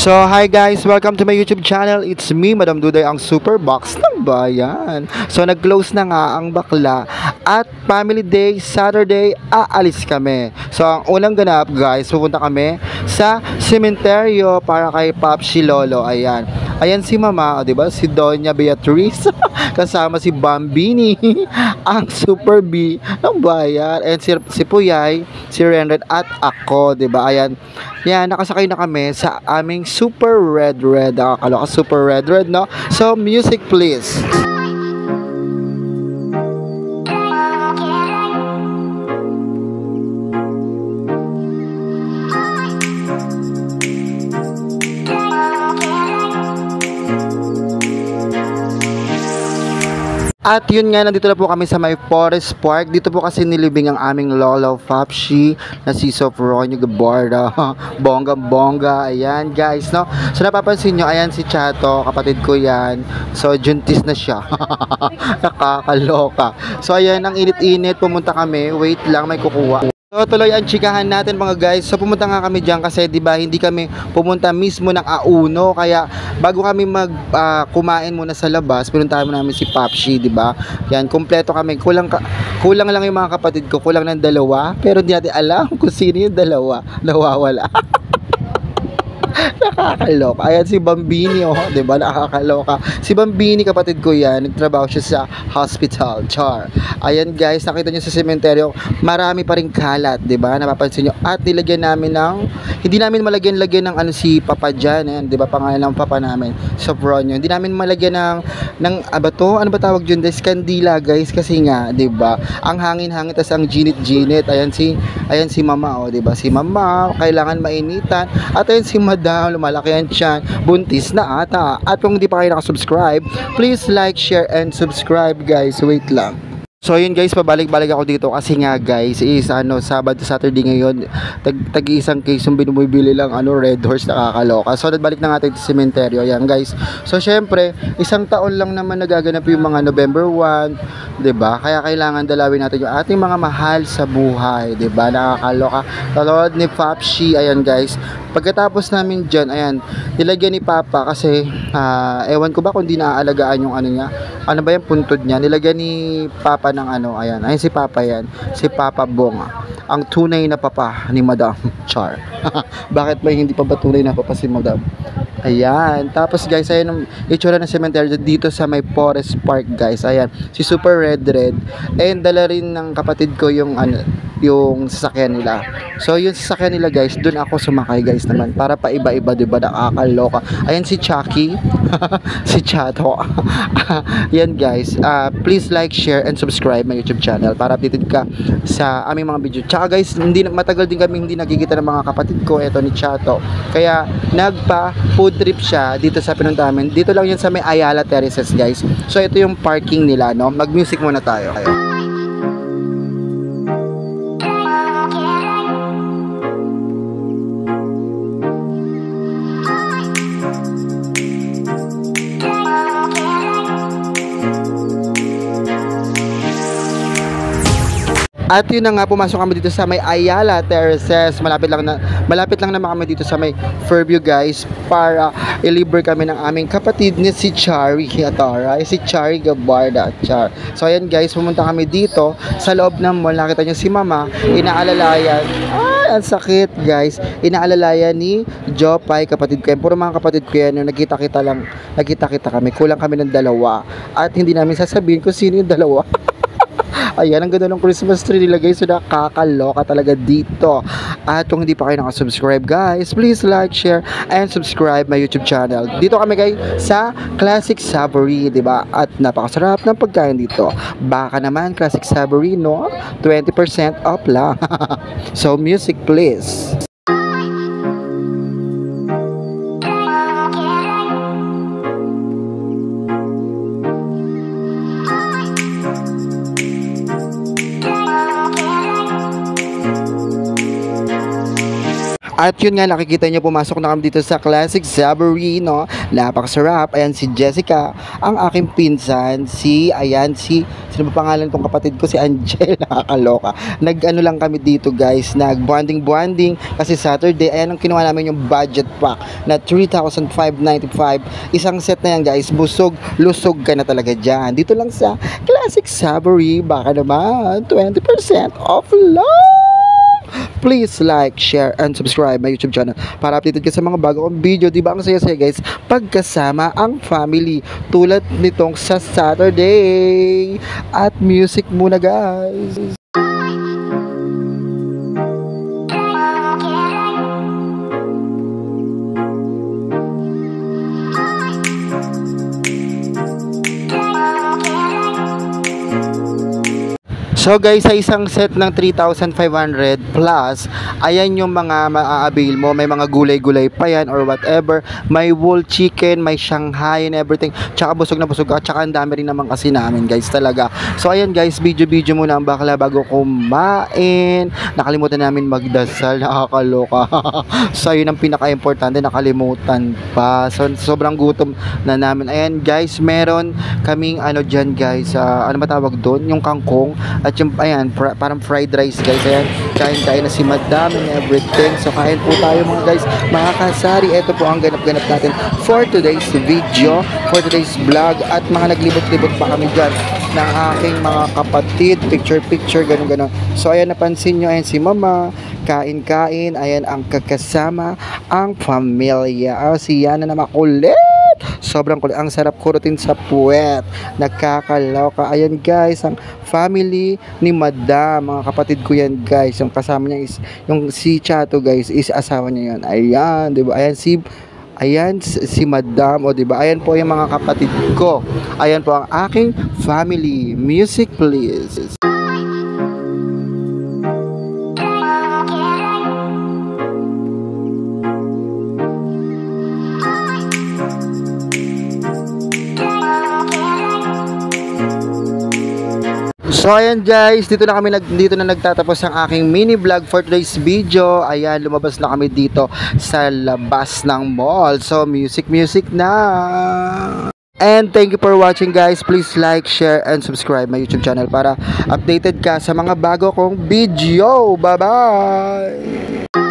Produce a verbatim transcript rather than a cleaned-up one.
So, hi guys! Welcome to my YouTube channel. It's me, Madam Duday, ang Super Box ng Bayan. So, nag-close na nga ang bakla at Family Day, Saturday, aalis kami. So, ang unang ganap guys, pupunta kami sa sementeryo para kay Popsi Lolo. Ayan. Ayan si Mama, o, diba? Si Doña Beatriz. Kasama si Bambini, ang Super B ng Bayan. And si, si Puyay, si Renred at ako, diba? Ayan. Yan, nakasakay na kami sa aming Super Red Red. Nakakaloka, Super Red Red, no? So, music please. At yun nga, nandito na po kami sa may Forest Park. Dito po kasi nilibing ang aming Lolo Popsi na si Sofronio Gabarda. Bongga bongga. Ayan guys, no? So napapansin nyo, ayan si Chato, kapatid ko yan. So juntis na siya. Nakakaloka. So ayan, ang init-init, pumunta kami. Wait lang, may kukuha. So tuloy ang chikahan natin mga guys. So pumunta nga kami diyan kasi 'di ba hindi kami pumunta mismo ng Auno, kaya bago kami mag uh, kumain muna sa labas, pinuntahan mo namin si Popsi, 'di ba? Yan, kumpleto kami. Kulang ka, kulang lang yung mga kapatid ko, kulang ng dalawa, pero hindi natin alam kung sino yung dalawa. Nawawala. Nakakaloka. Ayan si Bambini, oh, 'di ba? Nakakaloka. Si Bambini, kapatid ko 'yan. Nagtrabaho siya sa hospital. Char. Ayan guys, nakita niyo sa sementeryo, marami pa ring kalat, 'di ba? Napapansin niyo. At nilagyan namin ng hindi namin malagyan-lagyan ng ano si Papa diyan, eh, 'di ba? Pangalan ng papa namin, Sofronio. Hindi namin malagyan ng ng aba to, ano ba tawag diyan? Des kandila, guys, kasi nga, 'di ba? Ang hangin-hangin tas ang ginit-ginit. Ayan si ayan si Mama, oh, 'di ba? Si Mama, kailangan mainitan. At ayan si Madam, lumalaki yan siya, buntis na ata. At kung hindi pa kayo nakasubscribe, please like, share, and subscribe guys. Wait lang. So yun guys, pabalik-balik ako dito kasi nga guys is ano, Sabado, Saturday ngayon, tag, tag isang case yung binumibili lang ano, Red Horse, nakakaloka. So nagbalik na nga tayo sa sementeryo. Ayan guys, so syempre isang taon lang naman nagaganap yung mga November first, 'di ba? Kaya kailangan dalawin natin yung ating mga mahal sa buhay, 'di ba? Nakakaloka. Tulad ni Popsi. Ayan guys, pagkatapos namin dyan, ayan, nilagyan ni Papa kasi uh, ewan ko ba kung di naaalagaan yung ano niya, ano ba yung puntod niya, nilagyan ni Papa ng ano, ayan, ayan si Papa yan, si Papa Bong, ang tunay na papa ni Madam. Char. Bakit ba hindi pa ba tunay na papa si Madam? Ayan, tapos guys, ayan ang itsura ng cemetery dito sa may Forest Park guys. Ayan, si Super Red Red, and dala rin ng kapatid ko yung ano, yung sasakyan nila. So yung sasakyan nila guys, dun ako sumakay guys naman para paiba-iba, diba? Nakakaloka. Ayan si Chucky. Si Chato. Yan guys, uh, please like, share, and subscribe my YouTube channel para updated ka sa aming mga video. Tsaka guys, hindi, matagal din kami hindi nagkikita ng mga kapatid ko. Eto ni Chato, kaya nagpa food trip siya dito sa pinuntahan namin. Dito lang yan sa may Ayala Terraces guys. So ito yung parking nila, no? Mag music muna tayo. Ayan. At yun na nga, pumasok kami dito sa may Ayala Terraces. Malapit lang na malapit lang naman kami dito sa may Fairview guys, para i-libre kami ng aming kapatid ni si Chari Atara, si Chari Gabarda. Char. So ayan guys, pumunta kami dito sa loob ng mall. Nakita niyo si Mama, inaalalayan. Ay, ang sakit guys. Inaalalayan ni Jopay, kapatid ko yan. Puro mga kapatid ko yan. Nagkita-kita lang, nagkita-kita kami. Kulang kami ng dalawa. At hindi namin sasabihin kung sino yung dalawa. Ayan, ang ganda ng Christmas tree nila guys. So nakakaloka talaga dito. At kung hindi pa kayo nakasubscribe guys, please like, share, and subscribe my YouTube channel. Dito kami guys sa Classic Savory, diba? At napakasarap ng pagkain dito. Baka naman Classic Savory, no? twenty percent off lang. So music please. At yun nga, nakikita nyo, pumasok na kami dito sa Classic Saburi, no? Napakasarap. Ayan si Jessica, ang aking pinsan. Si, ayan, si, sino ba pangalan kong kapatid ko? Si Angel, nakakaloka. Nag-ano lang kami dito, guys, nag-bonding-bonding kasi Saturday. Ayan ang kinuha namin yung budget pack na three thousand five hundred ninety-five. Isang set na yan, guys. Busog, lusog ka na talaga dyan. Dito lang sa Classic Saburi. Baka naman, twenty percent off lang. Please like, share, and subscribe my YouTube channel para updated ka sa mga bago kong video. Diba ang saya-saya, guys, pagkasama ang family tulad nitong sa Saturday. At music muna, guys. So guys, sa isang set ng three thousand five hundred plus, ayan yung mga maa-avail mo. May mga gulay-gulay pa yan or whatever. May whole chicken, may Shanghai and everything. Tsaka busog na busog ka. Tsaka ang dami rin naman kasi namin, guys, talaga. So ayan, guys, video-video muna ang bakla bago kumain. Nakalimutan namin magdasal. Nakakaloka. So yun ang pinaka-importante, nakalimutan pa. So sobrang gutom na namin. Ayan, guys, meron kaming ano dyan, guys. Uh, ano matawag doon? Yung kangkong. At yung, ayan, pra, parang fried rice, guys. Ayan, kain-kain na si Madam and everything. So, kain po tayo, mga guys. Mga kasari, ito po ang ganap-ganap natin for today's video, for today's vlog. At mga naglibot-libot pa kami dyan ng aking mga kapatid. Picture-picture, ganun-ganun. So, ayan, napansin nyo, ayan si Mama. Kain-kain. Ayan, ang kakasama, ang pamilya. Oh, si Yana na makulit. Sobrang kulit. Ang sarap kurutin sa puwet. Nakakaloka. Ayan, guys, ang family ni Madam. Mga kapatid ko yan, guys. Yung kasama niya is, yung si Chato, guys, is asawa niya yan. Ayan, diba? Ayan si, ayan si Madam. O, diba? Ayan po yung mga kapatid ko. Ayan po ang aking family. Music, please. So ayan, guys, dito na kami nag dito na nagtatapos ang aking mini vlog for today's video. Ayan, lumabas na kami dito sa labas ng mall. So music music na. And thank you for watching, guys. Please like, share, and subscribe my YouTube channel para updated ka sa mga bago kong video. Bye bye.